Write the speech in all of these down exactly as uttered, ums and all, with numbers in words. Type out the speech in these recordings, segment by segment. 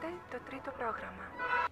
Ακούσατε το τρίτο πρόγραμμα.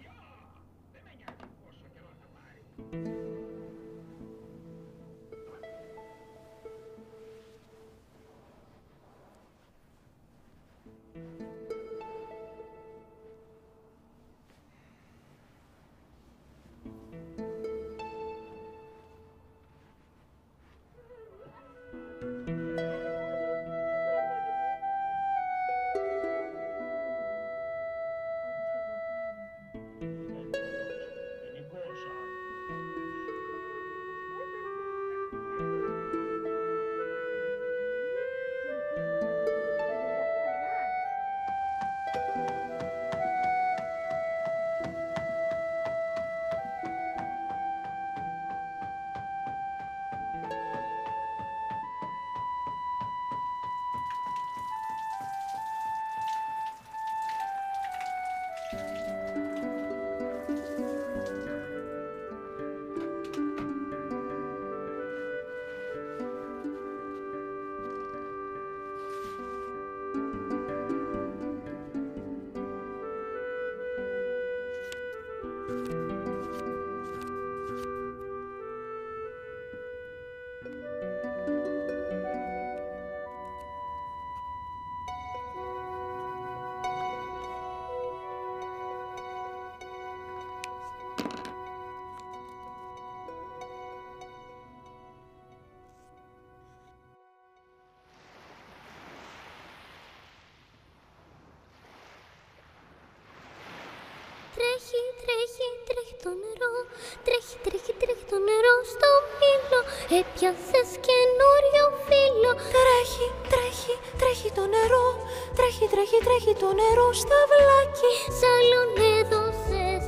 Τρέχει, τρέχει, τρέχει το νερό. Τρέχει, τρέχει, τρέχει το νερό στο μήλο. Έπιασες καινούριο φίλο. Τρέχει, τρέχει, τρέχει το νερό. Τρέχει, τρέχει, τρέχει το νερό στα βλάκι. Σ' άλλον έδωσες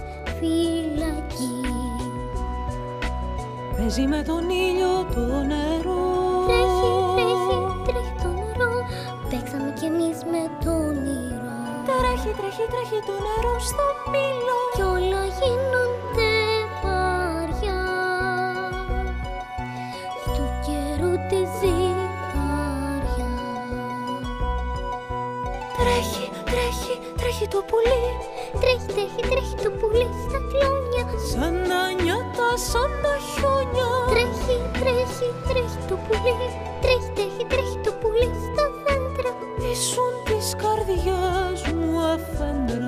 φυλακή. Παίζει με τον ήλιο το νερό. Τρέχει, τρέχει, τρέχει το νερό. Παίξαμε κι εμείς με τον ήρω. Τρέχει, τρέχει, τρέχει το νερό στο μήλο. Κι όλα γίνονται βαριά. Στου καιρού τη ζυγαριά. Τρέχει, τρέχει, τρέχει το πουλί. Τρέχει, τρέχει, τρέχει το πουλί στα κλόνια. Σαν τα νιάτα, σαν τα χιόνια. Τρέχει, τρέχει, τρέχει το πουλί. Τρέχει, τρέχει, τρέχει το πουλί στα δέντρα. Ήσουν της καρδιάς μου αφέντρα.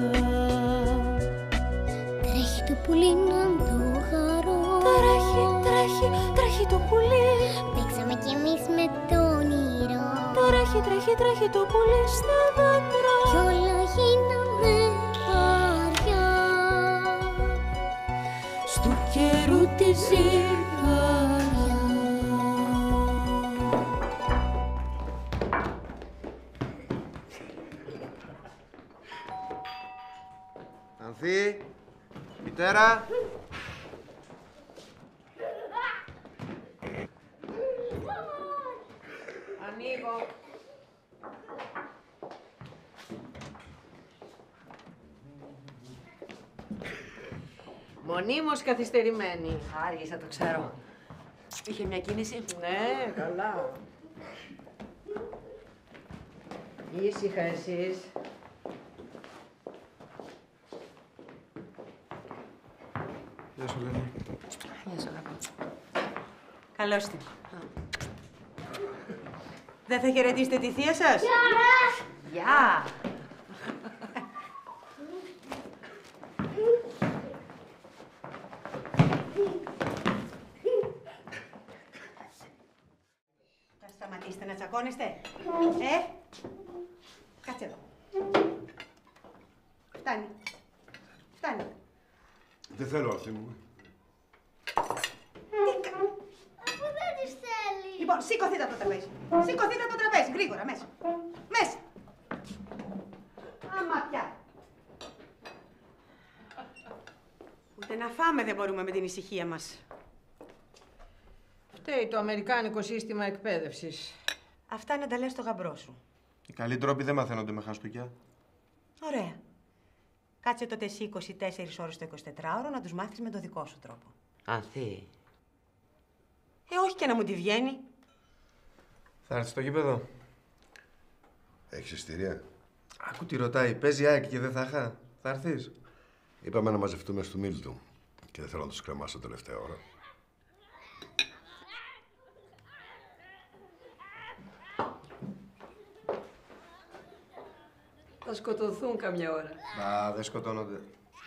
Τρέχει το πουλί να το χαρώ. Τρέχει, τρέχει, τρέχει το πουλί. Παίξαμε κι εμείς με τον ήρω. Τρέχει, τρέχει, τρέχει το πουλί στα δέντρα. Κι όλα γίνανε βαριά. Στου καιρού τη ζυγαριά. Ανθή, μητέρα. Ανοίγω. Μονίμως καθυστερημένη. Άργησα, το ξέρω. Είχε μια κίνηση. Ναι, καλά. Ήσυχα εσείς. Γεια σου, Λένη. Γεια σου, αγαπώ. Καλώς την. Δεν θα χαιρετήσετε τη θεία σας? Γεια! Θα σταματήσετε να τσακώνεστε? Ε? Κάτσε εδώ. Φτάνει. Φτάνει. Δεν θέλω, αυτή μου. Αφού δεν της θέλει. Λοιπόν, σηκωθείτε από το τραπέζι. Σηκωθείτε από το τραπέζι, γρήγορα, μέσα. Μέσα. Άμα πια. Ούτε να φάμε δεν μπορούμε με την ησυχία μας. Φταίει το αμερικάνικο σύστημα εκπαίδευσης. Αυτά να τα λες στο γαμπρό σου. Οι καλοί τρόποι δεν μαθαίνονται με χαστούκια. Ωραία. Κάτσε τότε εσύ είκοσι τέσσερις ώρες το εικοσιτετράωρο να τους μάθεις με τον δικό σου τρόπο. Ανθή. Ε, όχι και να μου τη βγαίνει. Θα έρθει στο γήπεδο. Έχεις εισιτήρια? Άκου τι ρωτάει. Παίζει ΑΕΚ και δεν θα είχα. Θα έρθεις? Είπαμε να μαζευτούμε στο Μίλτου και δεν θέλω να τους κρεμάσω τελευταία ώρα. Θα σκοτωθούν καμιά ώρα. Α, δεν σκοτώνονται.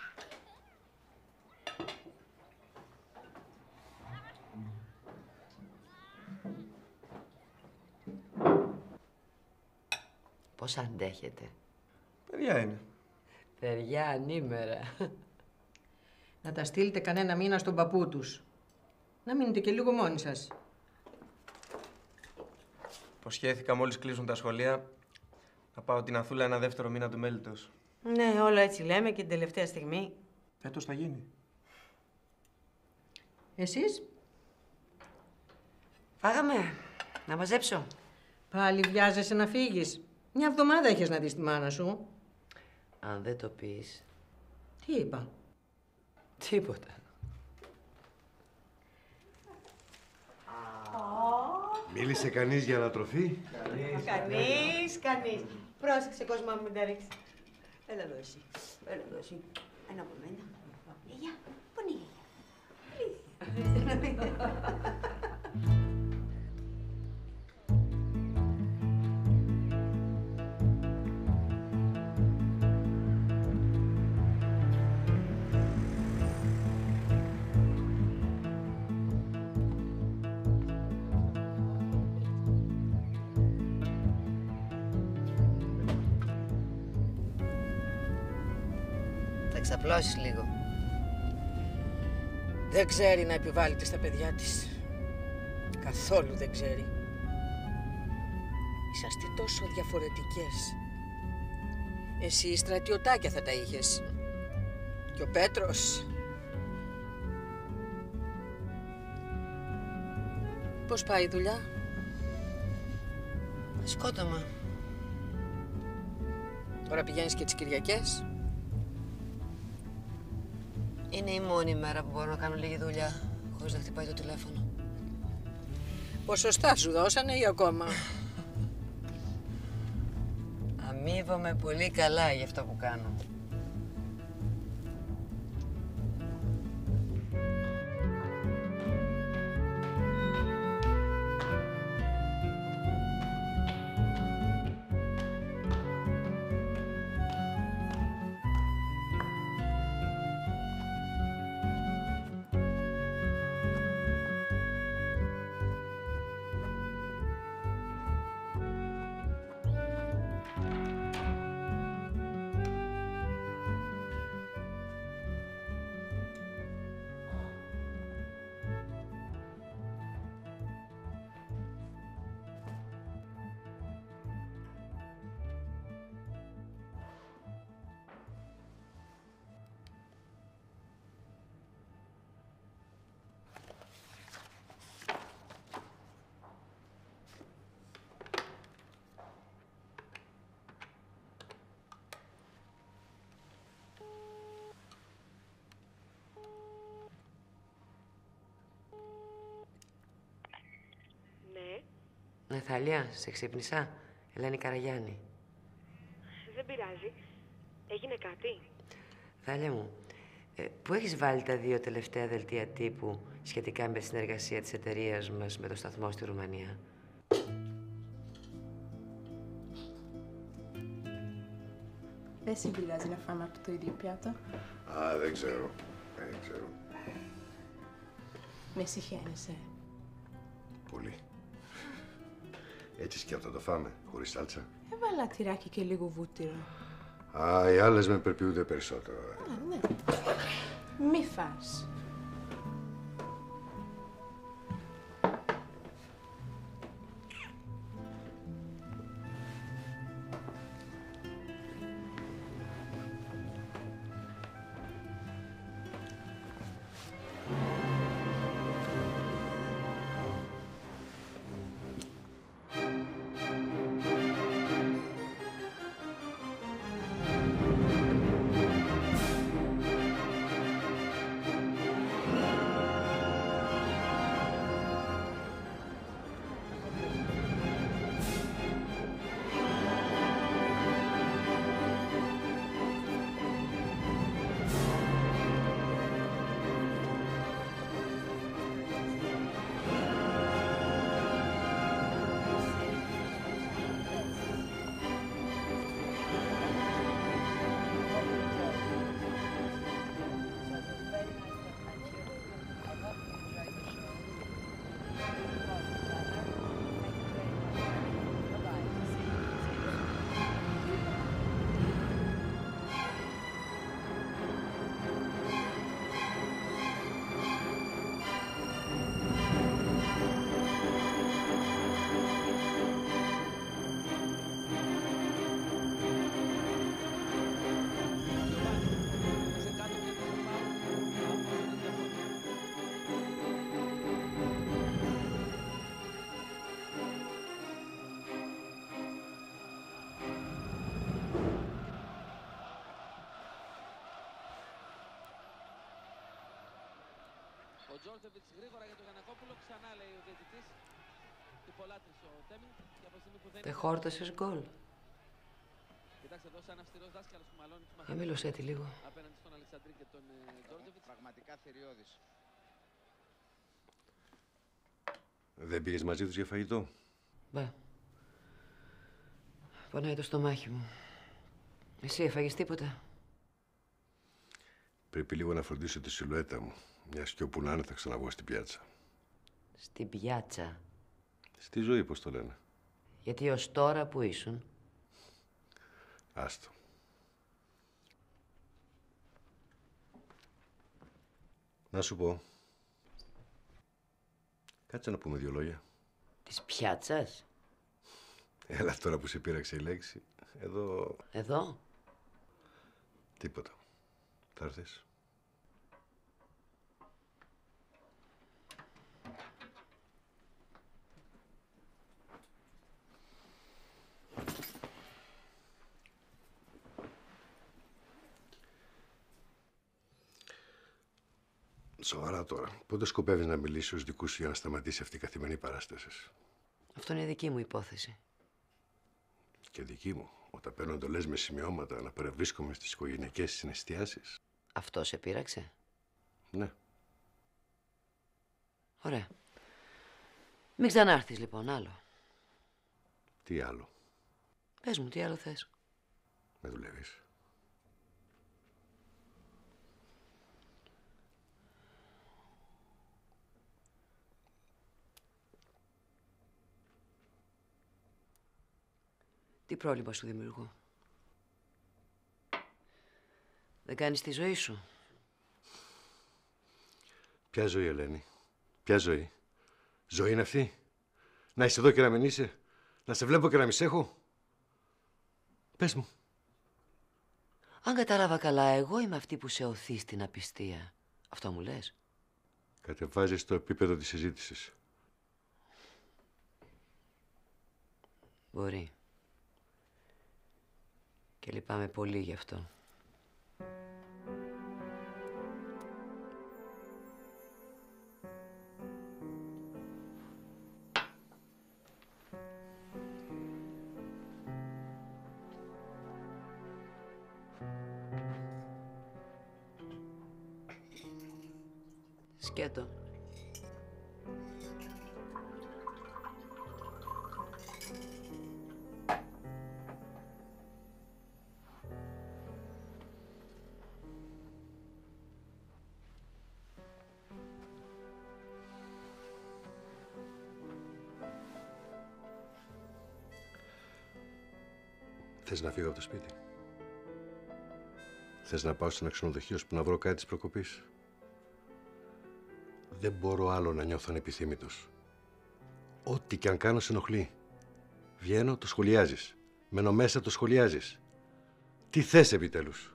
Πώς αντέχετε? Παιδιά είναι. Παιδιά ανήμερα. Να τα στείλετε κανένα μήνα στον παππού τους. Να μείνετε και λίγο μόνοι σας. Υποσχέθηκα μόλις κλείσουν τα σχολεία να πάω την Αθούλα ένα δεύτερο μήνα του μέλιτος. Ναι, όλα έτσι λέμε και την τελευταία στιγμή. Φέτος θα γίνει. Εσείς? Φάγαμε. Να μαζέψω. Πάλι βιάζεσαι να φύγεις. Μια εβδομάδα έχεις να δεις τη μάνα σου. Αν δεν το πεις. Τι είπα? Τίποτα. Μίλησε κανείς για ανατροφή? Κανείς, κανείς. Πρόσεξε, Κοσμά μου, μην τα ρίξει. Έλα εδώ εσύ. Έλα εδώ εσύ. Ένα από μένα. Γεια. Πού είναι η γιαγιά? Θα ξαπλώσεις λίγο. Δεν ξέρει να επιβάλλεται στα παιδιά της. Καθόλου δεν ξέρει. Είσαστε τόσο διαφορετικές. Εσύ στρατιωτάκια θα τα είχες. Και ο Πέτρος. Πώς πάει η δουλειά? Σκότωμα. Τώρα πηγαίνεις και τις Κυριακές. Είναι η μόνη μέρα που μπορώ να κάνω λίγη δουλειά χωρίς να χτυπάει το τηλέφωνο. Ποσοστά σου δώσανε ή ακόμα? Αμείβομαι πολύ καλά για αυτό που κάνω. Ναθάλια, σε ξύπνησα. Ελένη Καραγιάννη. Δεν πειράζει. Έγινε κάτι? Θάλια μου, ε, πού έχεις βάλει τα δύο τελευταία δελτία τύπου σχετικά με τη συνεργασία της εταιρείας μας με το σταθμό στη Ρουμανία? Δεν σε πειράζει να φάμε από το ίδιο πιάτο? Α, δεν ξέρω. Δεν ξέρω. Με συχαίνεσαι. Πολύ. Έτσι σκέφτομαι το φάμε, χωρίς σάλτσα. Έβαλα τυράκι και λίγο βούτυρο. Α, οι άλλες με περποιούνται περισσότερο. Α, ναι. Μη φας. Ο Τζόρτζεβιτς γρήγορα για τον Γιαννακόπουλο, ξανά λέει ο διαιτητής. Υπολάτρησε ο Τέμιν και από τη στιγμή που δεν... Δεν χόρτασες γκολ. Κοιτάξτε εδώ, σαν αυστηρός δάσκαλος που μαλώνει τους Για μίλωσέ τη λίγο. απέναντι στον Αλεξανδρή και τον Τζόρτζεβιτς. Πραγματικά θηριώδης. Δεν πήγες μαζί τους για φαγητό? Μπα. Πονάει το στομάχι μου. Εσύ έφαγες τίποτα? Πρέπει λίγο να φροντίσω τη σιλουέτα μου. Μιας και όπου να είναι θα ξαναβγώ στην πιάτσα. Στην πιάτσα? Στη ζωή, πώς το λένε. Γιατί ως τώρα που ήσουν? Άστο. Να σου πω. Κάτσε να πούμε δύο λόγια. Της πιάτσας? Έλα τώρα που σε πείραξε η λέξη. Εδώ... Εδώ? Τίποτα. Θα έρθεις? Σοβαρά τώρα. Πότε σκοπεύεις να μιλήσεις στους δικούς σου για να σταματήσει αυτή η καθημερινή παράσταση? Αυτό είναι δική μου υπόθεση. Και δική μου. Όταν παίρνω εντολές με σημειώματα να παρευρίσκομαι στις οικογενειακές συναισθιάσεις. Αυτό σε πείραξε? Ναι. Ωραία. Μην ξανάρθεις λοιπόν, άλλο. Τι άλλο? Πες μου, τι άλλο θες? Με δουλεύεις? Τι πρόβλημα σου δημιουργώ? Δεν κάνεις τη ζωή σου? Ποια ζωή, Ελένη? Ποια ζωή? Ζωή είναι αυτή? Να είσαι εδώ και να μην είσαι? Να σε βλέπω και να μη σ' έχω? Πες μου. Αν κατάλαβα καλά, εγώ είμαι αυτή που σε οθεί στην απιστία. Αυτό μου λες? Κατεβάζεις το επίπεδο της συζήτησης. Μπορεί. Και λυπάμαι πολύ γι' αυτό. Σκέτο. Θες να φύγω από το σπίτι? Θες να πάω σε ένα ξενοδοχείο που να βρω κάτι της προκοπής? Δεν μπορώ άλλο να νιώθω ανεπιθύμητος. Ό,τι και αν κάνω σε ενοχλεί. Βγαίνω, το σχολιάζεις. Μένω μέσα, το σχολιάζεις. Τι θες επιτέλους?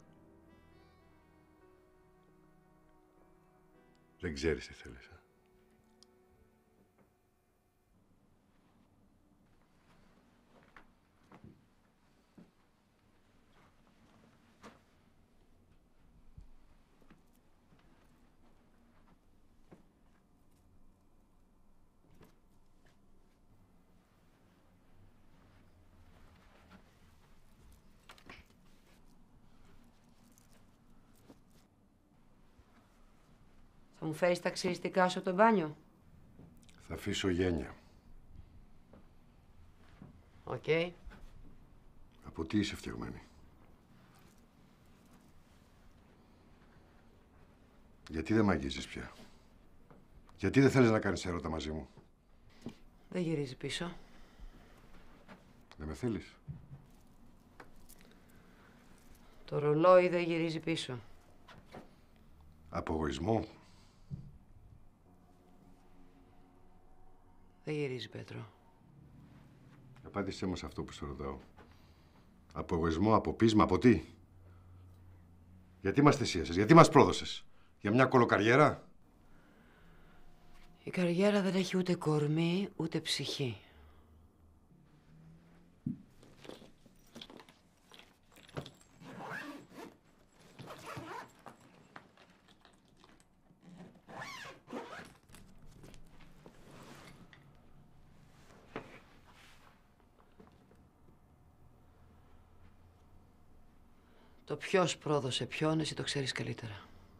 Δεν ξέρεις τι θέλεις. Α? Θα μου φέρεις τα ξυριστικά σου από το μπάνιο? Θα αφήσω γένεια. Οκ. Okay. Από τι είσαι φτιαγμένη? Γιατί δεν μ' αγγίζεις πια? Γιατί δεν θέλεις να κάνεις έρωτα μαζί μου? Δεν γυρίζει πίσω. Δεν με θέλεις? Το ρολόι δεν γυρίζει πίσω. Απογοησμό? Δεν γυρίζει, Πέτρο. Απάντησέ μου σε αυτό που σε ρωτάω. Απογοησμό, από πείσμα, από τι? Γιατί μας θυσίασες, γιατί μας πρόδωσες? Για μια κολοκαριέρα? Η καριέρα δεν έχει ούτε κορμί, ούτε ψυχή. Το ποιος πρόδωσε ποιον, εσύ το ξέρεις καλύτερα.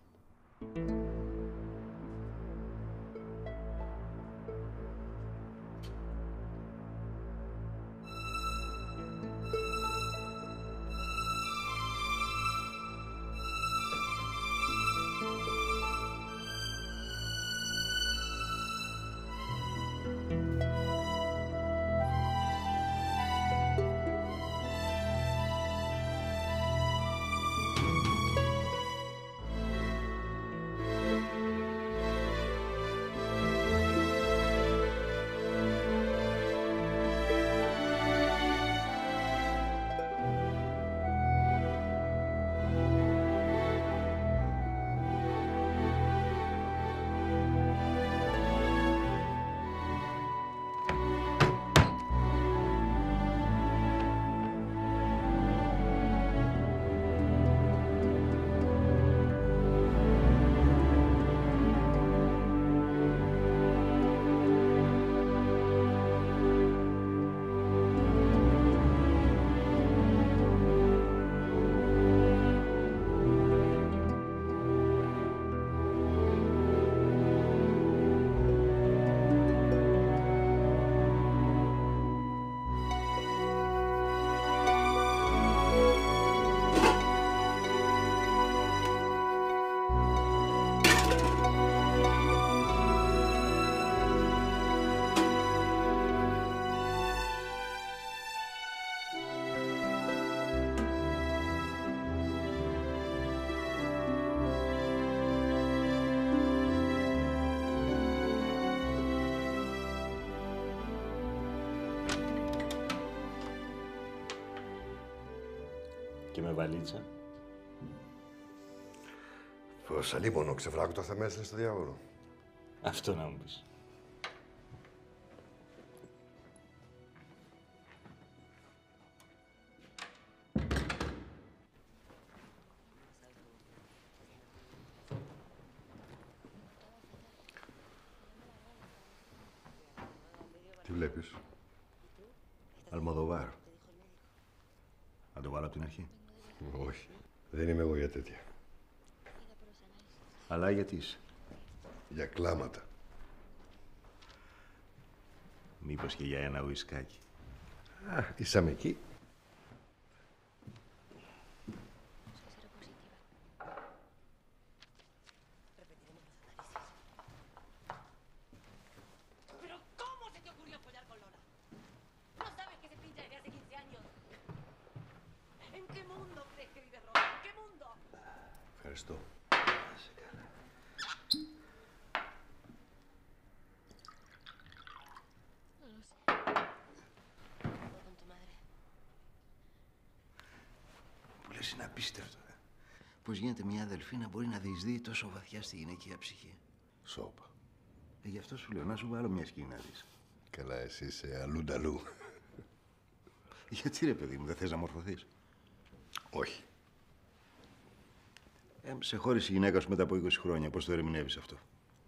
Και με βαλίτσα. Πως αλίμονο ξεβράκου το θα με έστειλε στο διάβολο. Αυτό να μου πεις. Τι βλέπεις? Αλμοδοβάρ. Να το βάλω από την αρχή. Όχι. Δεν είμαι εγώ για τέτοια. Αλλά γιατί είσαι? Για κλάματα. Μήπως και για ένα ουισκάκι. Α, ήσαμε εκεί. Ευχαριστώ. Που λες είναι απίστευτο, ε. Πώς γίνεται μια αδελφή να μπορεί να διεισδύει τόσο βαθιά στη γυναικεία ψυχή. Σόπα. Ε, γι' αυτό σου λέω, να σου βάλω μια σκηνή να δεις. Καλά, εσύ είσαι αλλούνταλού. Γιατί ρε παιδί μου, δεν θες να μορφωθείς? Όχι. Ε, σε χώρισε η γυναίκα σου μετά από είκοσι χρόνια. Πώς το ερμηνεύεις αυτό?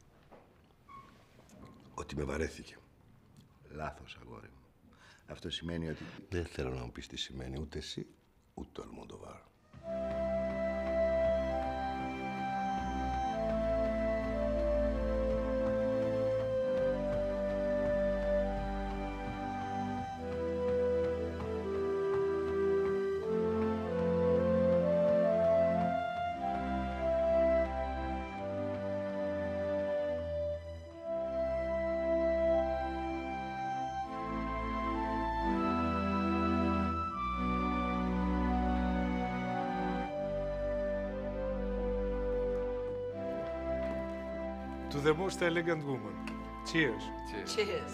Ότι με βαρέθηκε. Λάθος, αγόρι μου. Αυτό σημαίνει ότι... Δεν θέλω να μου πεις τι σημαίνει ούτε εσύ, ούτε ο Αλμοντοβάρ. To the most elegant woman. Cheers. Cheers. Cheers.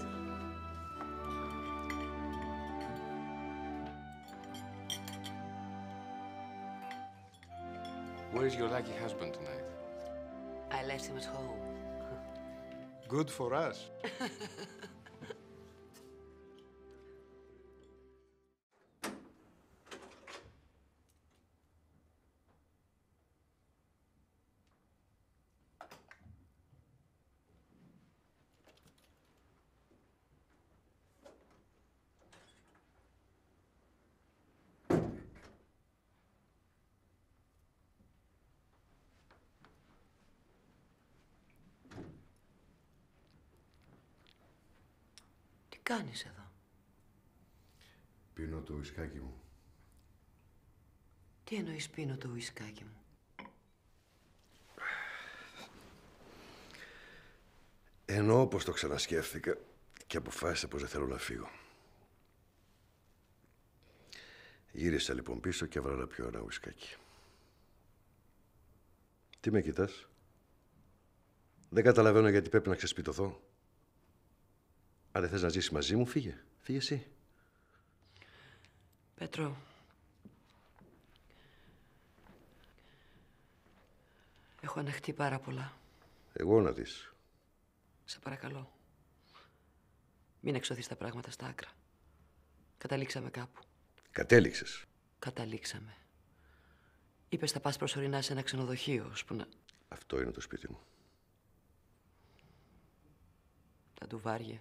Where is your lucky husband tonight? I left him at home. Good for us. κάνεις εδώ? Πίνω το ουισκάκι μου. Τι εννοείς πίνω το ουισκάκι μου? Εννοώ πως το ξανασκέφθηκα και αποφάσισα πως δεν θέλω να φύγω. Γύρισα λοιπόν πίσω και έβαλα να πιω ένα ουισκάκι. Τι με κοιτάς? Δεν καταλαβαίνω γιατί πρέπει να ξεσπιτωθώ. Αν δεν θες να ζήσεις μαζί μου, φύγε. Φύγε εσύ. Πέτρο, έχω ανεχτεί πάρα πολλά. Εγώ να δεις. Σε παρακαλώ. Μην εξωθείς τα πράγματα στα άκρα. Καταλήξαμε κάπου. Κατέληξες. Καταλήξαμε. Είπες θα πας προσωρινά σε ένα ξενοδοχείο, ώσπου να... Αυτό είναι το σπίτι μου. Τα ντουβάρια.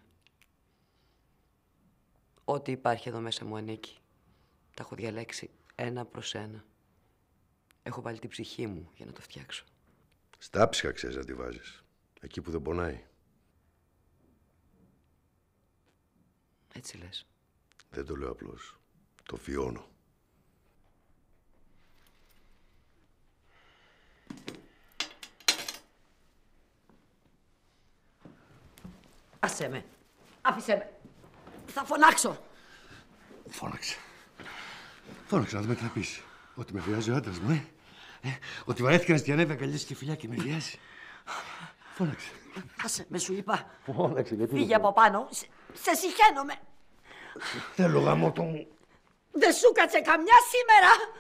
Ό,τι υπάρχει εδώ μέσα μου ανήκει. Τα έχω διαλέξει ένα προς ένα. Έχω βάλει την ψυχή μου για να το φτιάξω. Στα ψυχα ξέρεις να τη βάζεις. Εκεί που δεν πονάει. Έτσι λες. Δεν το λέω απλώς. Το βιώνω. Άσε με. Άφησέ με. Θα φωνάξω. Φώναξε. Φώναξε να δούμε τι να πεις. Ότι με βιάζει ο άντρας μου, ε. ε ότι βαρέθηκα να στιανεύει αγκαλιές και φιλιά και με βιάζει. Φώναξε. Άσε με, σου είπα. Φώναξε, γιατί... Φύγε από πάνω. Σε, σε συχαίνομαι. Θέλω γαμότο μου. Δεν σου κάτσε καμιά σήμερα.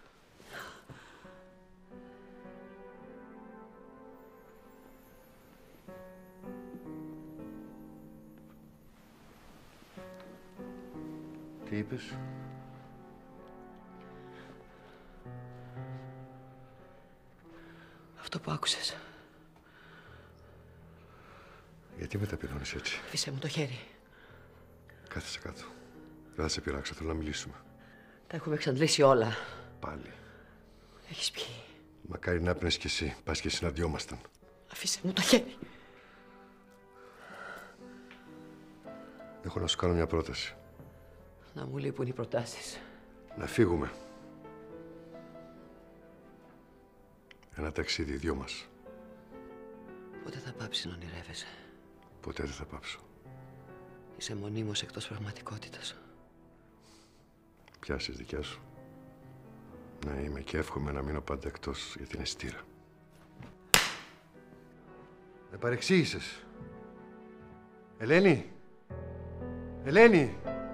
Τι είπες? Αυτό που άκουσες. Γιατί με ταπεινώνεις έτσι? Αφήσε μου το χέρι. Κάθεσε κάτω. Δεν θα σε πειράξω, θέλω να μιλήσουμε. Τα έχουμε εξαντλήσει όλα. Πάλι. Έχεις πιει. Μακάρι να έπαιρνες κι εσύ. Πας και συναντιόμασταν. Αφήσε μου το χέρι. Έχω να σου κάνω μια πρόταση. Να μου λείπουν οι προτάσεις. Να φύγουμε. Ένα ταξίδι, οι δυο μας. Πότε θα πάψει να ονειρεύεσαι? Ποτέ δεν θα πάψω. Είσαι μονίμως εκτός πραγματικότητας. Πιάσεις δικιά σου. Να είμαι και εύχομαι να μείνω πάντα εκτός, γιατί είναι στήρα. Με παρεξήγησες. Ελένη! Ελένη!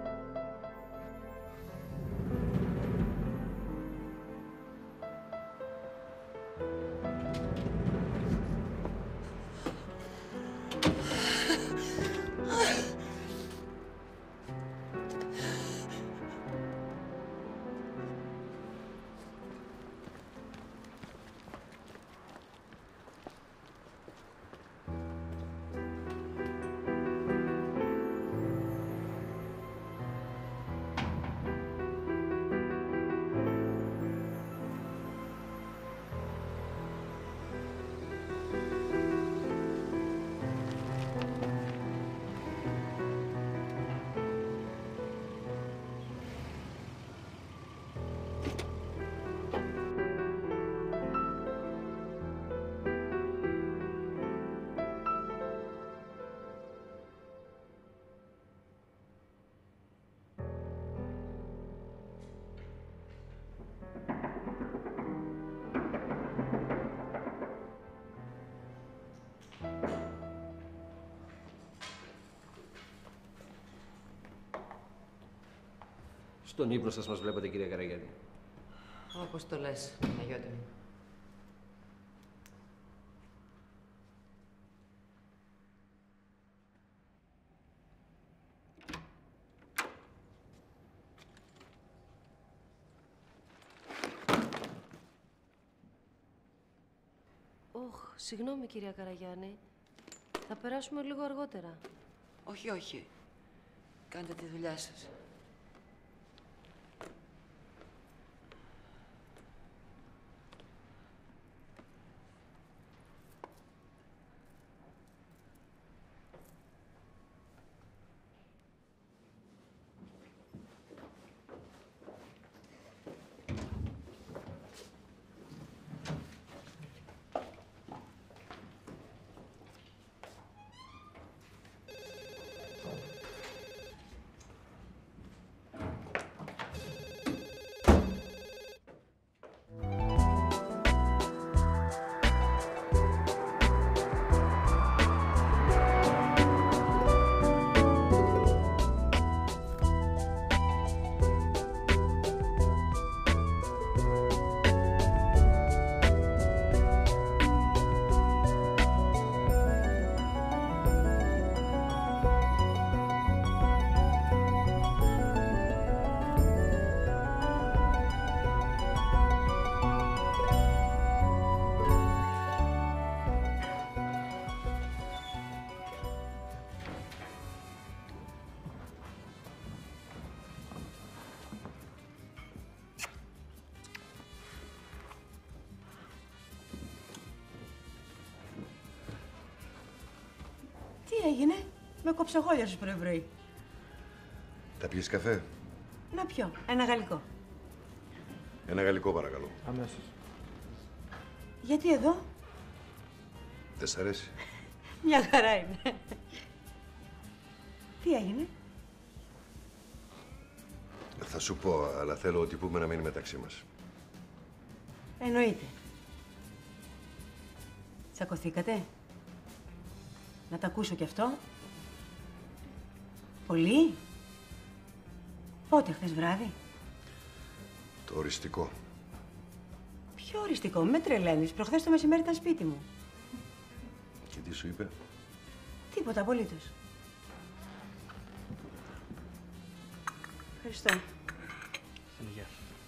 Στον ύπνο σας μας βλέπετε, κυρία Καραγιάννη. Όπως το λες, Παναγιώτη μου. Ωχ, συγγνώμη, κυρία Καραγιάννη. Θα περάσουμε λίγο αργότερα. Όχι, όχι. Κάντε τη δουλειά σας. έγινε? Με κοψογόλια σου πρωί-πρωί. Θα πιεις καφέ? Να πιω. Ένα γαλλικό. Ένα γαλλικό παρακαλώ. Αμέσως. Γιατί εδώ? Δεν σ' αρέσει? Μια χαρά είναι. Τι έγινε? Θα σου πω, αλλά θέλω ό,τι πούμε να μείνει μεταξύ μας. Εννοείται. Τσακωθήκατε? Να τα ακούσω κι αυτό. Πολύ? Πότε, χθες βράδυ? Το οριστικό. Ποιο οριστικό, με τρελαίνεις. Προχθές το μεσημέρι ήταν σπίτι μου. Και τι σου είπε? Τίποτα απολύτως. Ευχαριστώ. Γεια.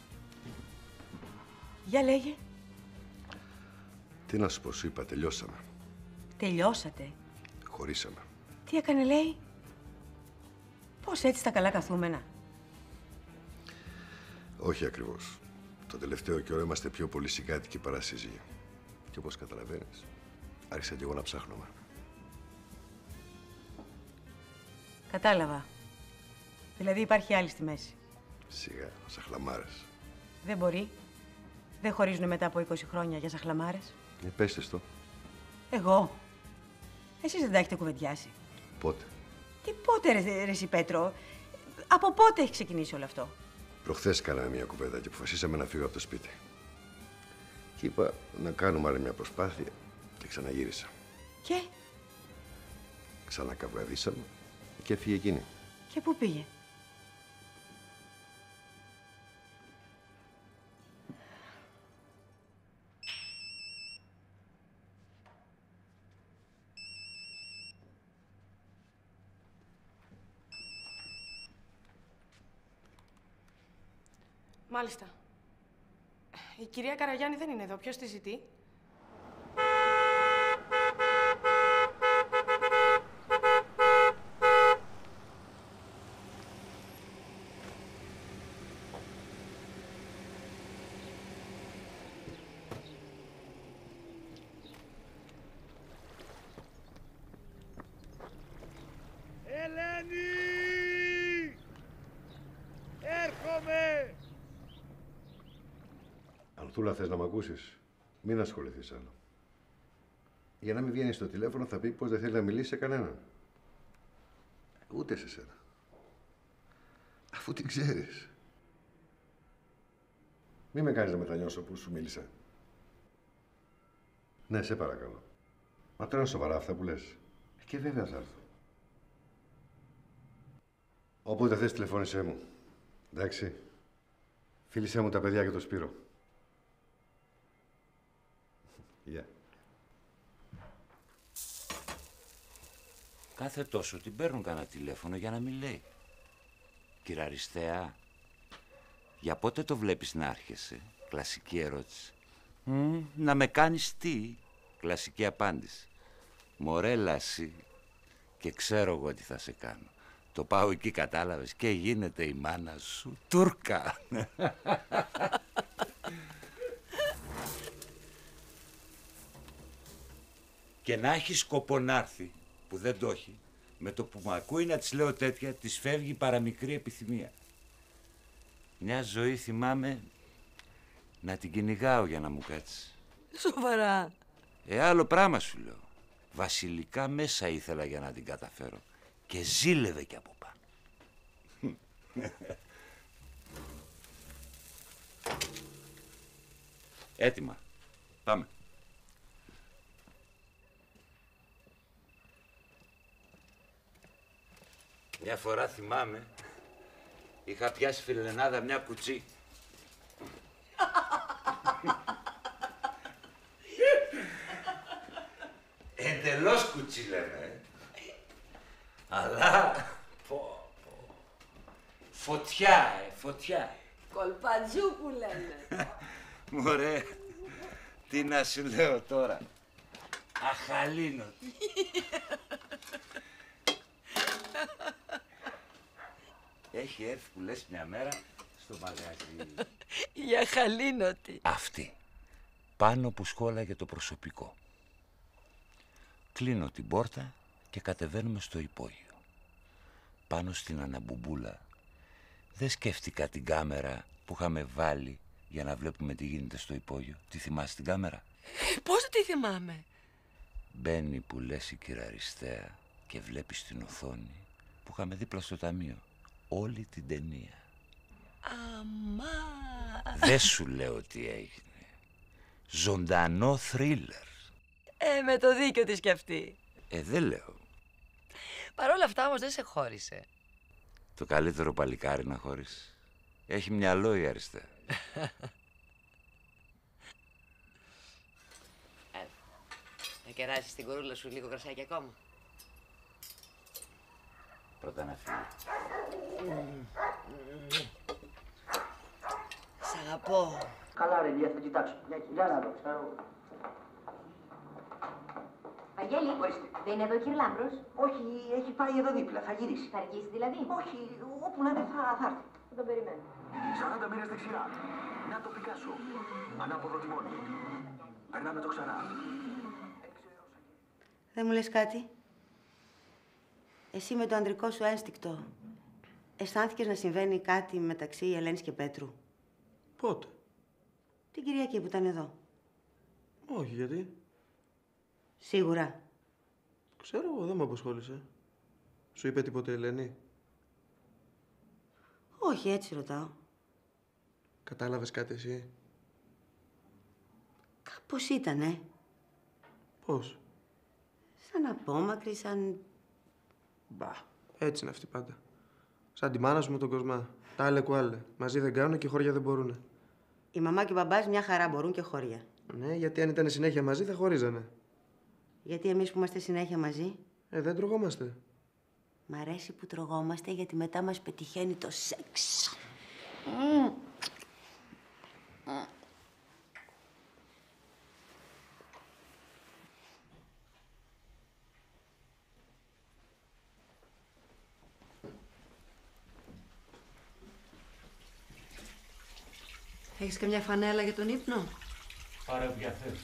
Για λέγε. Τι να σου πω, σου είπα, τελειώσαμε. Τελειώσατε? Χωρίσαμε. Τι έκανε, λέει? Πώς έτσι στα καλά καθούμενα? Όχι ακριβώς. Το τελευταίο καιρό είμαστε πιο πολύ συγκάτοικοι παρά σύζυγοι. Και όπως καταλαβαίνεις, άρχισα κι εγώ να ψάχνομαι. Κατάλαβα. Δηλαδή υπάρχει άλλη στη μέση. Σιγά, σαχλαμάρες. Δεν μπορεί. Δεν χωρίζουν μετά από είκοσι χρόνια για σαχλαμάρες. Ε, πέστε το. Εγώ. Εσείς δεν τα έχετε κουβεντιάσει. Πότε? Τι πότε, ρε, ρε εσύ Πέτρο. Από πότε έχει ξεκινήσει όλο αυτό? Προχθές κάναμε μια κουβέντα και αποφασίσαμε να φύγω από το σπίτι. Και είπα να κάνουμε άλλη μια προσπάθεια και ξαναγύρισα. Και? Ξανακαυγαδίσαμε και έφυγε εκείνη. Και πού πήγε? Μάλιστα. Η κυρία Καραγιάννη δεν είναι εδώ. Ποιος τη ζητεί? Ελένη! Έρχομαι! Ανθούλα, θες να μ' ακούσεις? Μην ασχοληθείς άλλο. Για να μην βγαίνει στο τηλέφωνο θα πει πως δεν θέλει να μιλήσει σε κανέναν. Ούτε σε σένα. Αφού την ξέρεις. Μην με κάνεις να μετανιώσω που σου μίλησα. Ναι, σε παρακαλώ. Μα τώρα είναι σοβαρά αυτά που λες. Και βέβαια θα έρθω. Όποτε θες τηλεφώνησέ μου. Εντάξει. Φίλησέ μου τα παιδιά και το Σπύρο. Γεια. Yeah. Κάθε τόσο την παίρνουν κανένα τηλέφωνο για να μην λέει. Κύριε Αριστέα, για πότε το βλέπεις να άρχεσαι? Κλασική ερώτηση. Mm, να με κάνεις τι? Κλασική απάντηση. Μωρέ Λάση, και ξέρω εγώ τι θα σε κάνω. Το πάω εκεί, κατάλαβες, και γίνεται η μάνα σου Τούρκα. Και να έχει σκοπό να έρθει, που δεν το έχει, με το που μου ακούει να της λέω τέτοια, της φεύγει παραμικρή επιθυμία. Μια ζωή θυμάμαι να την κυνηγάω για να μου κάτσει. Σοβαρά? Ε, άλλο πράγμα σου λέω. Βασιλικά μέσα ήθελα για να την καταφέρω. Και ζήλευε κι από πάνω. Έτοιμα. Πάμε. Μια φορά θυμάμαι, είχα πιάσει φιλενάδα μια κουτσή. Εντελώς κουτσή λέμε, αλλά πω, πω. Φωτιά, ε, φωτιά. Κολπατζού που λένε. Μωρέ, τι να σου λέω τώρα. Αχαλήνωτη. Έχει έρθει που λες μια μέρα στο μαγαζί. Για χαλήνωτη. Αυτή. Πάνω που σχόλαγε το προσωπικό. Κλείνω την πόρτα και κατεβαίνουμε στο υπόγειο. Πάνω στην αναμπουμπούλα δεν σκέφτηκα την κάμερα που είχαμε βάλει για να βλέπουμε τι γίνεται στο υπόγειο. Τη θυμάσαι την κάμερα? Πώς τη θυμάμαι? Μπαίνει που λες η κυραριστέα και βλέπει στην οθόνη που είχαμε δίπλα στο ταμείο όλη την ταινία. Αμά! Δεν σου λέω τι έγινε. Ζωντανό θρίλερ. Ε, με το δίκιο της κι αυτή. Ε, δεν λέω. Παρ' όλα αυτά όμως δεν σε χώρισε. Το καλύτερο παλικάρι να χωρίς. Έχει μυαλό η αριστεία. Ε, να κεράσεις την κορούλα σου λίγο κρασάκι ακόμα. Πρώτα να φύγει. Σ' αγαπώ. Καλά ρε, Λία, θα κοιτάξω. Για να δω, ξέρω. Βαγγέλη, δεν είναι εδώ ο κύριος Λάμπρος? Όχι, έχει πάει εδώ δίπλα, θα γυρίσει. Θα αργήσει δηλαδή? Όχι, όπου να είναι θα, θα έρθει. Θα τον περιμένω. σαράντα μοίρες δεξιά. Να το Πικάσο. Ανάποδο τιμόνι. Περνάμε το ξανά. Δεν μου λες κάτι? Εσύ με το ανδρικό σου ένστικτο αισθάνθηκες να συμβαίνει κάτι μεταξύ Ελένης και Πέτρου? Πότε? Την Κυριακή που ήταν εδώ. Όχι, γιατί? Σίγουρα. Ξέρω εγώ, δεν με απασχόλησε. Σου είπε τίποτε η Ελένη? Όχι, έτσι ρωτάω. Κατάλαβες κάτι εσύ? Κάπως ήτανε. Πώς? Σαν απόμακρη, σαν... Μπα, έτσι είναι αυτή πάντα. Σαν τη μάνα σου με τον Κοσμά. Τα άλλε κουάλε. Μαζί δεν κάνουν και χώρια δεν μπορούνε. Η μαμά και ο μπαμπάς μια χαρά μπορούν και χώρια. Ναι, γιατί αν ήταν συνέχεια μαζί θα χωρίζανε. Γιατί εμείς που είμαστε συνέχεια μαζί... Ε, δεν τρογόμαστε. Μ' αρέσει που τρογόμαστε γιατί μετά μας πετυχαίνει το σεξ. Mm. Mm. Έχεις καμιά φανέλα για τον ύπνο? Πάρε όποια θες.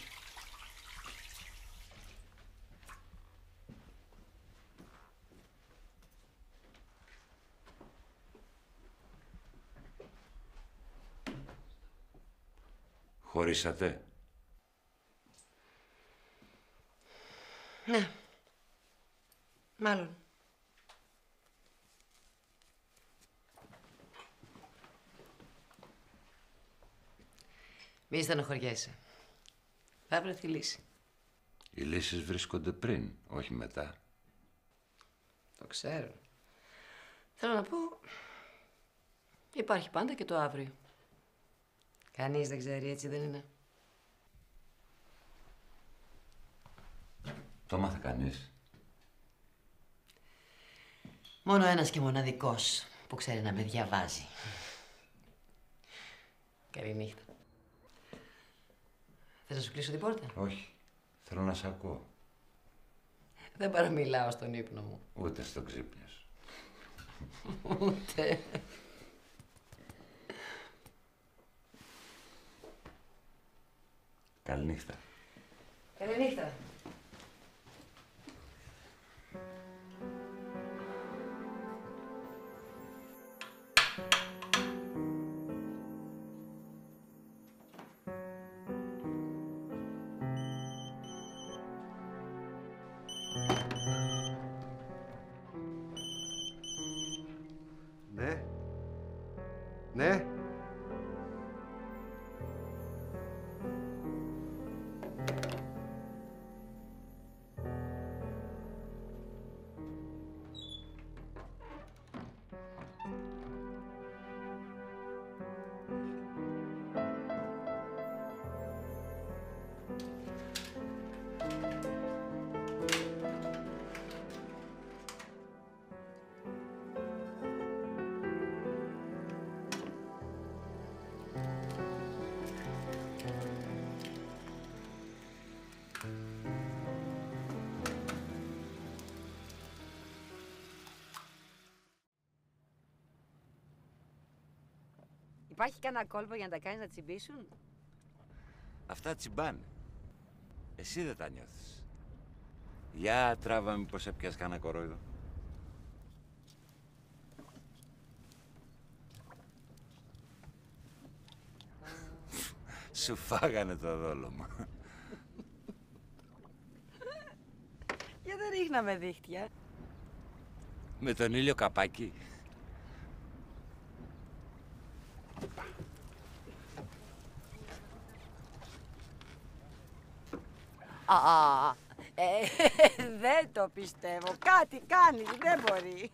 Χωρίσατε? Ναι. Μάλλον. Μη στενοχωριέσαι. Θα βρεθεί λύση. Οι λύσεις βρίσκονται πριν, όχι μετά. Το ξέρω. Θέλω να πω, υπάρχει πάντα και το αύριο. Κανείς δεν ξέρει, έτσι δεν είναι? Το μάθε κανείς? Μόνο ένας και μοναδικός που ξέρει να με διαβάζει. Καλή νύχτα. Θες να σου κλείσω την πόρτα? Όχι. Θέλω να σ' ακούω. Δεν παραμιλάω στον ύπνο μου. Ούτε στον ξύπνιο σου. Ούτε. Καληνύχτα. Καληνύχτα. Ναι. Ναι. Υπάρχει κανένα κόλπο για να τα κάνεις να τσιμπήσουν? Αυτά τσιμπάνε. Εσύ δεν τα νιώθεις. Για τράβα μήπως έπιας κανένα κορόιδο. Σου φάγανε το δόλωμα. Για δεν ρίχναμε δίχτυα. Με τον ήλιο καπάκι. Α, ε, δεν το πιστεύω. Κάτι κάνεις, δεν μπορεί.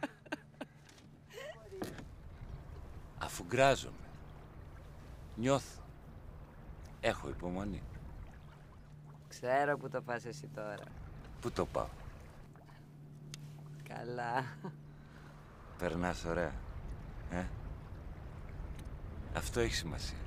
Αφού γκράζομαι. Νιώθω. Έχω υπομονή. Ξέρω που το πας εσύ τώρα. Πού το πάω. Καλά. Περνάς ωραία. Ε? Αυτό έχει σημασία.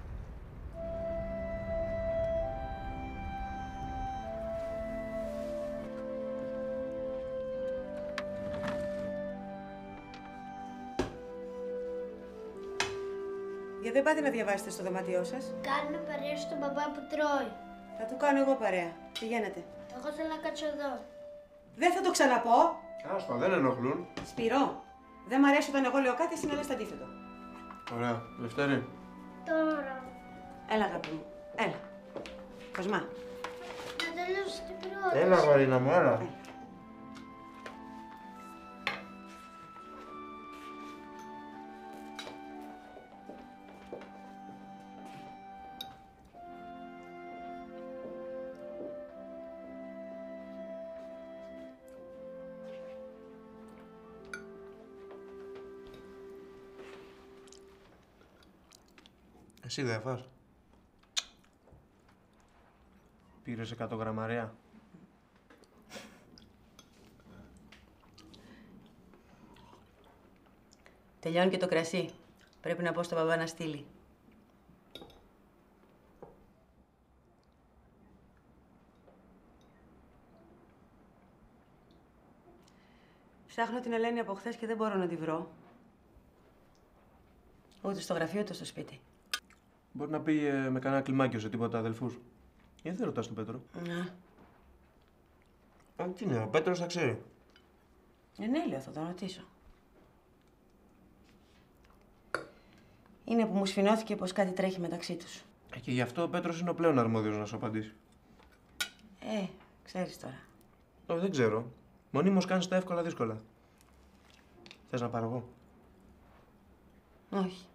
Για δεν πάτε να διαβάσετε στο δωμάτιό σας. Κάνουμε παρέα στον παπά που τρώει. Θα του κάνω εγώ παρέα. Πηγαίνετε. Εγώ θέλω να κάτσω εδώ. Δεν θα το ξαναπώ. Άστα, δεν ενοχλούν. Σπυρό, δεν μ' αρέσει όταν εγώ λέω κάτι, εσύ να λες το αντίθετο. Ωραία. Λευτέρη. Τώρα. Έλα, αγάπη μου. Έλα. Κοσμά. Να τελειώσει την πρόταση. Έλα, Μαρίνα μου, έλα. Εσύ δεν φας. Πήρες εκατό γραμμαρία. Τελειώνει και το κρασί. Πρέπει να πω στον μπαμπά να στείλει. Ψάχνω την Ελένη από χθες και δεν μπορώ να τη βρω. Ούτε στο γραφείο, ούτε στο σπίτι. Μπορεί να πήγε με κανένα κλιμάκιο σε τίποτα αδελφούς. Γιατί δεν ρωτάς τον Πέτρο. Ναι. Α, τι είναι, ο Πέτρος θα ξέρει. Ε, ναι, λέω, θα τον ρωτήσω. Είναι που μου σφινώθηκε πως κάτι τρέχει μεταξύ τους. Ε, και γι' αυτό ο Πέτρος είναι ο πλέον αρμόδιος να σου απαντήσει. Ε, ξέρεις τώρα. Όχι, δεν ξέρω. Μονίμως κάνεις τα εύκολα δύσκολα. Θες να πάρω εγώ. Όχι.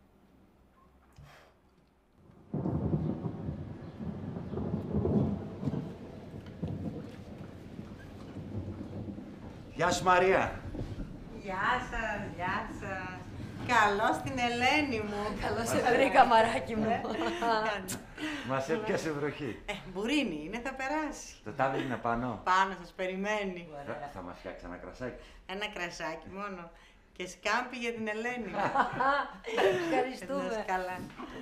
Γεια σου, Μαρία. Γεια σας, γεια σας. Καλώς την Ελένη μου. Καλώς σε βρήκα, μαράκι μου. Μας έπιασε βροχή. Ε, μπουρίνι είναι, θα περάσει. Το τάβι είναι πάνω. Πάνω σας περιμένει. Θα, θα μας φτιάξει ένα κρασάκι. Ένα κρασάκι μόνο. Και σκάμπι για την Ελένη. Ευχαριστούμε. Να είσαι καλά.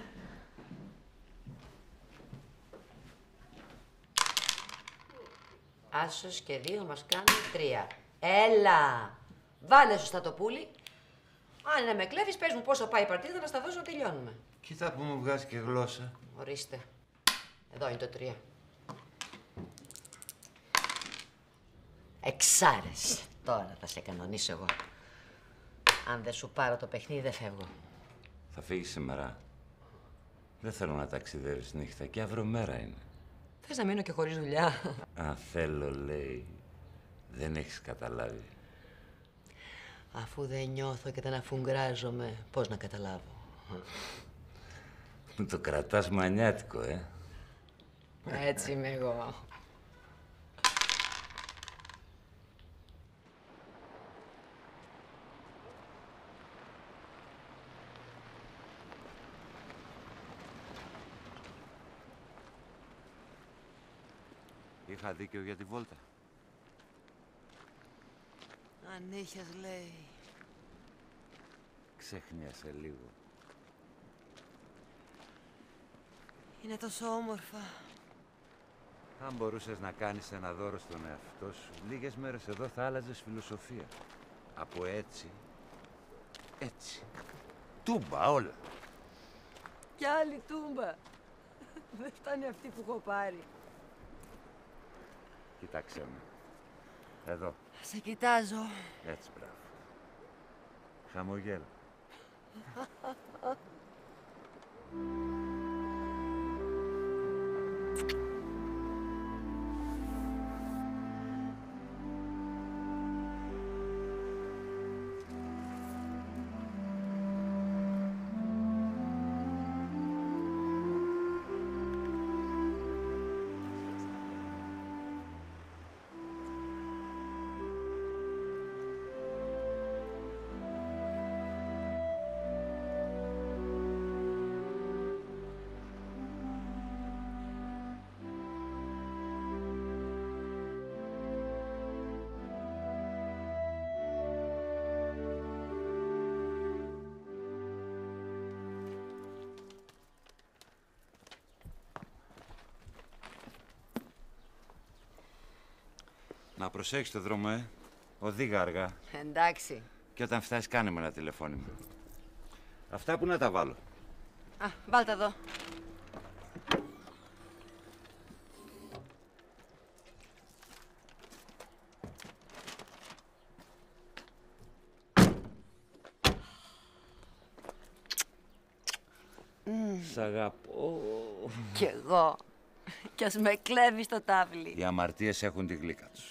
Άσος και δύο μας κάνουν τρία. Έλα! Βάλε σωστά το πουλί. Αν είναι να με κλέβεις, πες μου πόσο πάει η παρτίδα, να στα δώσω να τελειώνουμε. Κοίτα που μου βγάζει και γλώσσα. Ορίστε. Εδώ είναι το τρία. Εξάρες. Τώρα θα σε κανονίσω εγώ. Αν δεν σου πάρω το παιχνίδι, δεν φεύγω. Θα φύγεις σήμερα. Δεν θέλω να ταξιδεύεις νύχτα και αύριο μέρα είναι. Θες να μείνω και χωρίς δουλειά. Α, θέλω, λέει. Δεν έχεις καταλάβει. Αφού δεν νιώθω και δεν αφουγκράζομαι, πώς να καταλάβω. Μου το κρατάς μανιάτικο, ε. Έτσι είμαι εγώ. Είχα δίκιο για τη βόλτα. Αν είχες, λέει. Ξέχνιασε λίγο. Είναι τόσο όμορφα. Αν μπορούσες να κάνεις ένα δώρο στον εαυτό σου, λίγες μέρες εδώ θα άλλαζες φιλοσοφία. Από έτσι, έτσι. Τούμπα όλα. Κι άλλη τούμπα. Δεν φτάνει αυτή που έχω πάρει. Κοίταξε με. Εδώ. Σε κοιτάζω. Έτσι, μπράβο. Χαμογέλα. Να προσέχεις το δρόμο, ε. Οδήγα αργά. Εντάξει. Και όταν φτάσεις, κάνε με ένα τηλεφώνημα. Αυτά που να τα βάλω. Α, βάλτε εδώ. Σ' αγαπώ. Κι εγώ. Κι ας με κλέβεις το τάβλι. Οι αμαρτίες έχουν τη γλύκα τους.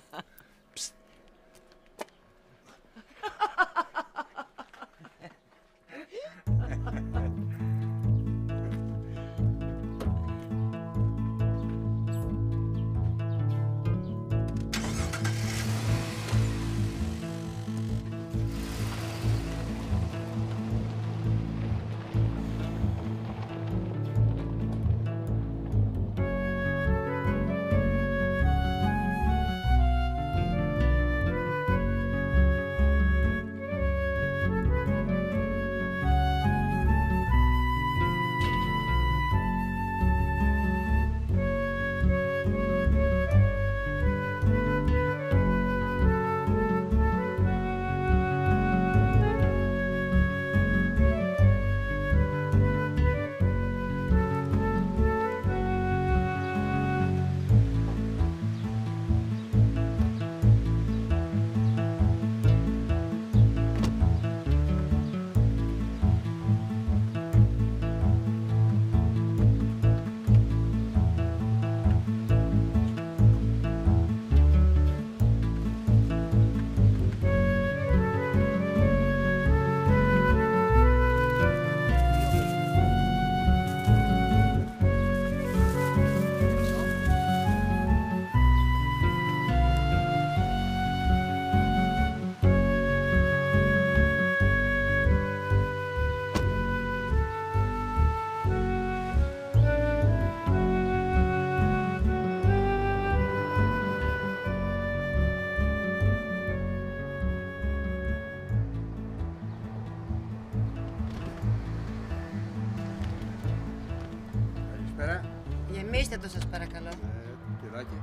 Γεμίστε το, σας παρακαλώ. Ε, τυράκι.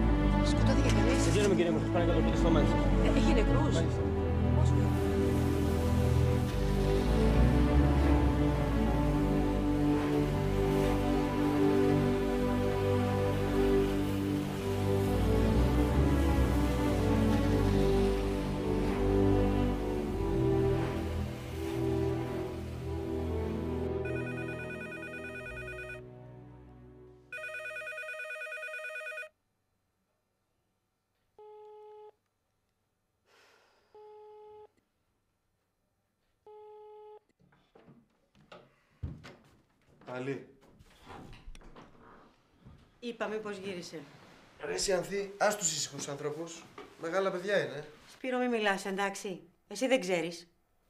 Κύριε μου, σας παρακαλώ, κύριε στο μάτι σας. Έχει νεκρούς. Πάλι. Είπαμε πως γύρισε. Ρε εσύ Ανθή, ας τους ήσυχους ανθρώπους. Μεγάλα παιδιά είναι. Σπύρο, μη μιλάς, εντάξει. Εσύ δεν ξέρεις.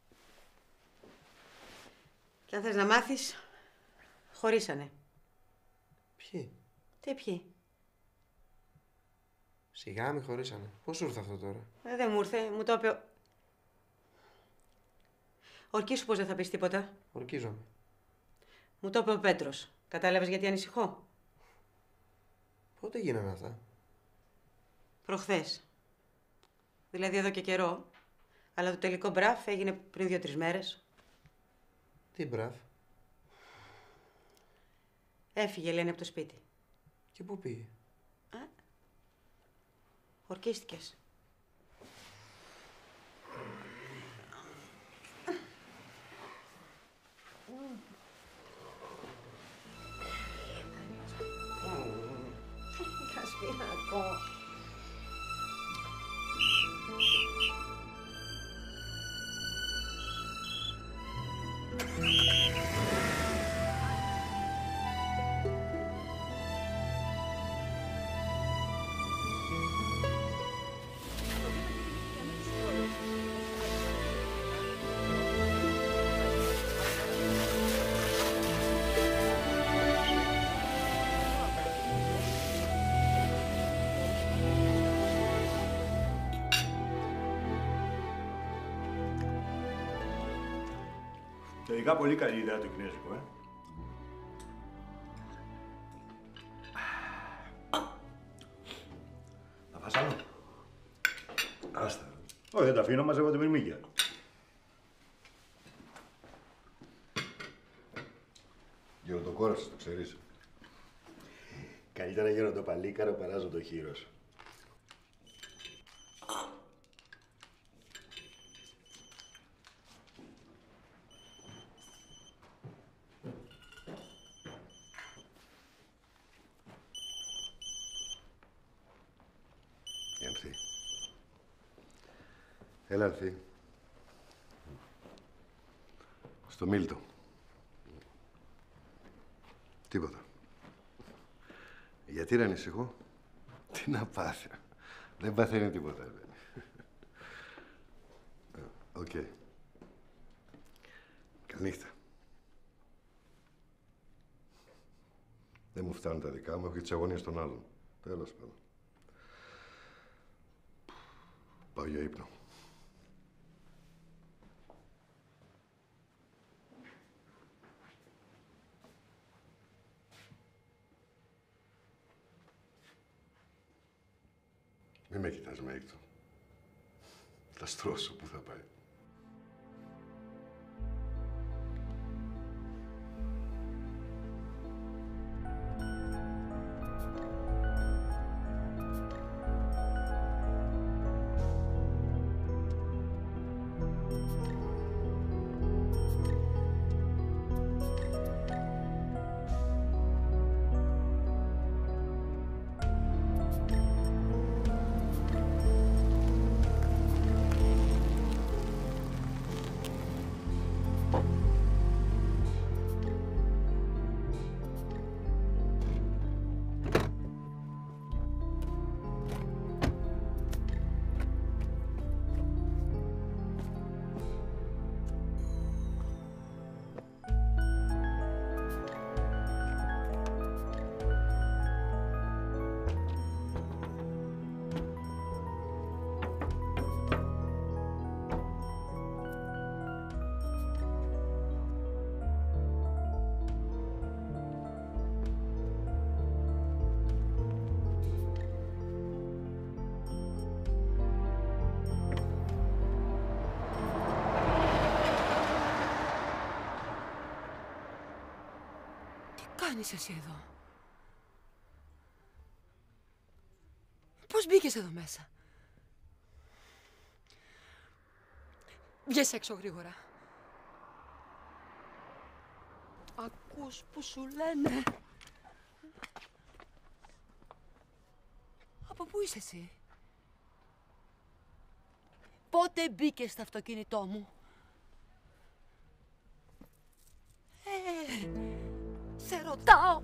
Και αν θες να μάθεις, χωρίσανε. Ποιοι? Τι ποιοι? Σιγά μη χωρίσανε. Πώς σου ήρθε αυτό τώρα? Ε, δεν μου ήρθε, μου το είπε ο... Ορκίσου πως δεν θα πεις τίποτα. Ορκίζομαι. Μου το είπε ο Πέτρος. Κατάλαβες γιατί ανησυχώ? Πότε γίνανε αυτά? Προχθές. Δηλαδή εδώ και καιρό. Αλλά το τελικό μπραφ έγινε πριν δύο-τρεις μέρες. Τι μπραφ? Έφυγε, λένε, από το σπίτι. Και πού πήγε? Α, ορκίστηκες. Κασπινάκο. Τελικά πολύ καλή ιδέα το κινέζικο, ε. Θα φας άλλο? Άστα. Όχι, δεν τα αφήνω, μαζεύω τη μυρμήγκια. Γεροντοκόρας, το ξέρεις. Καλύτερα γεροντοπαλίκαρο παρά ζωντοχύρος. Ανθή. Έλα, Ανθή. Στο Μίλτο. Τίποτα. Γιατί να ανησυχώ? Τι να πάθει. Δεν παθαίνει τίποτα. Οκ. Okay. Καληνύχτα. Δεν μου φτάνουν τα δικά μου, έχω και τις αγωνίες των άλλων. Τέλος πάντων. Πάω για ύπνο. Μη με κοιτάς με έκτο. Θα στρώσω, πού θα πάει. κάνεις εσύ εδώ? Πώς μπήκες εδώ μέσα? Βγες έξω γρήγορα. Ακούς που σου λένε. Από πού είσαι εσύ? Πότε μπήκες στο αυτοκίνητό μου? Ε, Σε ρωτάω.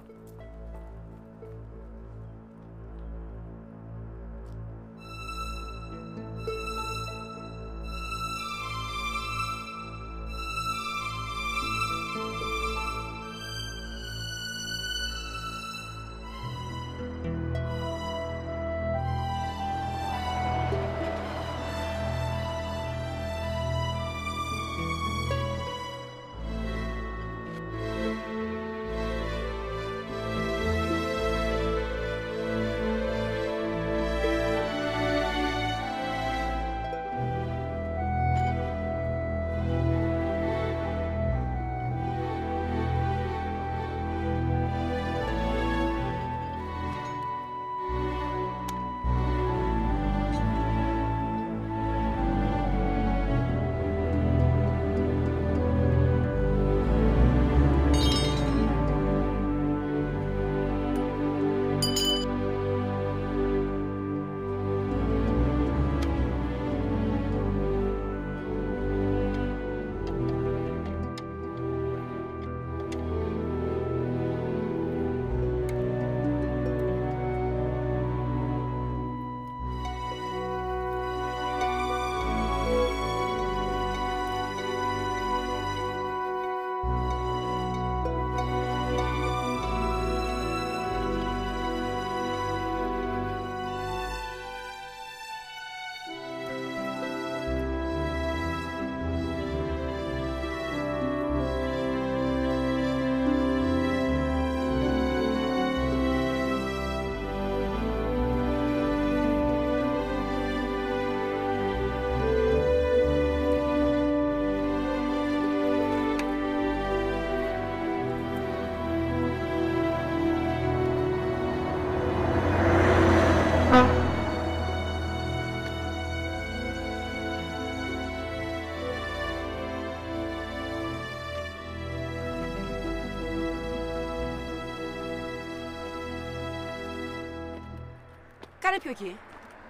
Κάνε πιο εκεί.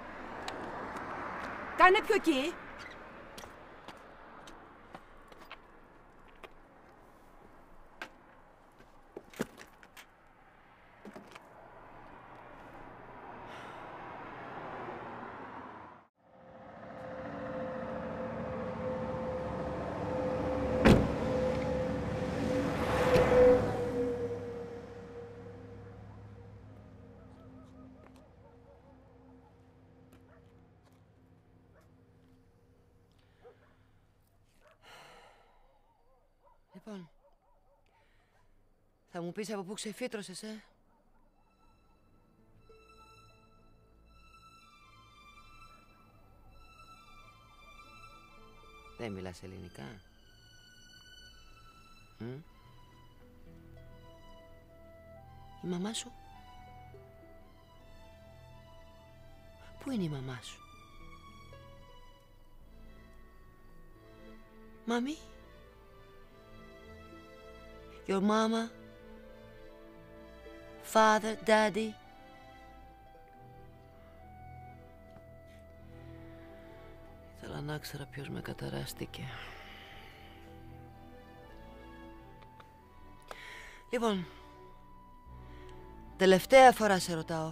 Κάνε πιο εκεί. Λοιπόν, θα μου πεις από πού ξεφύτρωσες, ε? Δεν μιλάς ελληνικά. Μ? Η μαμά σου? Πού είναι η μαμά σου? Μάμι? Your mama? Father, daddy? Ήθελα να ξέρα ποιος με καταράστηκε. Λοιπόν, τελευταία φορά σε ρωτάω.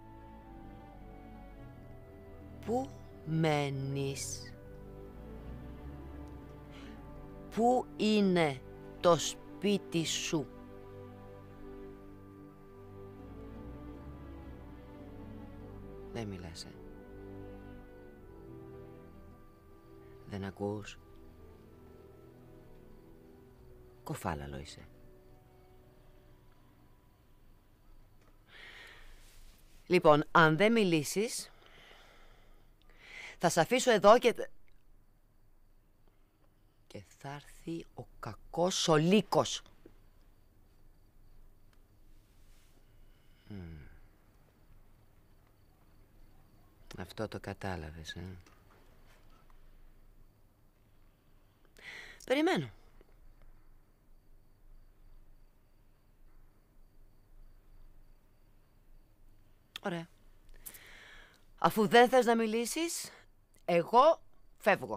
Πού μένεις? Πού είναι το σπίτι σου? Δεν μιλάς, ε? Δεν ακούς? Κοφάλαλο είσαι. Λοιπόν, αν δεν μιλήσεις, θα σ' αφήσω εδώ και... και θα έρθει ο κακός ο λύκος. Mm. Αυτό το κατάλαβες, ε? Περιμένω. Ωραία. Αφού δεν θες να μιλήσεις, εγώ φεύγω.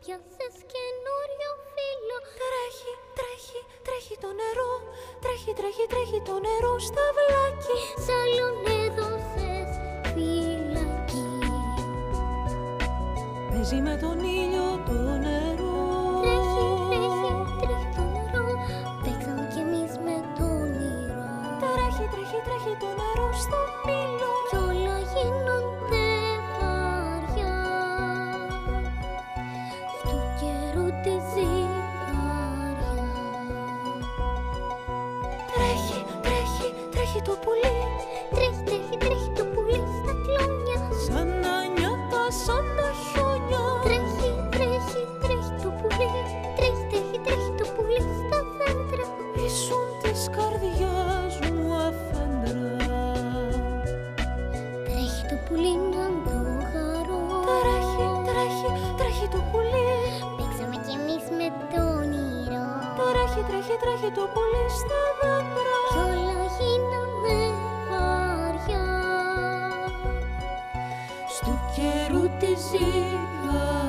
έπιασες καινούριο φίλο. Τρέχει, τρέχει, τρέχει το νερό. Τρέχει, τρέχει, τρέχει το νερό στα βλάκι. Σ' άλλον έδωσες φυλακή. Παίζει με τον ήλιο το νερό. Τρέχει, τρέχει, τρέχει το νερό. Παίξαμε κι εμείς με το όνειρο. Τρέχει, τρέχει, τρέχει το νερό στο μήλο. Κι όλα γίνονται βαριά. Στου καιρού τη ζυγαριά. Τρέχει, τρέχει, τρέχει το πουλί. Τρέχει, τρέχει, τρέχει το πουλί στα κλόνια. Σαν να νιώτα, σαν τα χιόνια. Τρέχει, τρέχει, τρέχει το πουλί. Τρέχει, τρέχει, τρέχει το πουλί στα δέντρα. Ήσουν της καρδιάς μου αφέντρα. Τρέχει το πουλί να το χαρώ. Τρέχει, τρέχει, τρέχει το πουλί. Παίξαμε κι εμείς με το όνειρο. Τρέχει, τρέχει, τρέχει το πουλί στα δέντρα. Κι όλα γίνανε βαριά. Στου καιρού τη ζυγαριά.